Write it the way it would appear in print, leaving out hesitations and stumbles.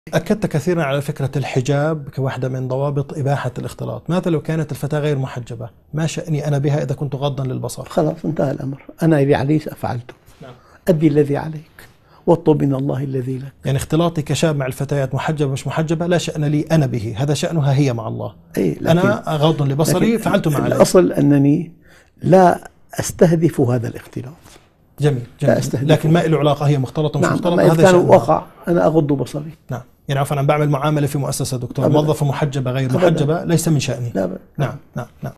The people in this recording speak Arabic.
أكدت كثيرا على فكرة الحجاب كواحدة من ضوابط إباحة الاختلاط. ماذا لو كانت الفتاة غير محجبة؟ ما شأني أنا بها إذا كنت غضا للبصر؟ خلاص انتهى الأمر، أنا اللي علي فعلته. نعم. أدي الذي عليك واطلب من الله الذي لك. يعني اختلاطي كشاب مع الفتيات محجبة مش محجبة لا شأن لي أنا به، هذا شأنها هي مع الله. أنا غض لبصري فعلت ما علي. الأصل أنني لا أستهدف هذا الاختلاط. جميل. لكن ما له علاقة، هي مختلطة مش مختلطة، هذا كان وقع أنا أغض بصري. نعم. يعني عفوا أنا بعمل معاملة في مؤسسة دكتور، موظفة محجبة غير محجبة ليس من شأني. لا. نعم.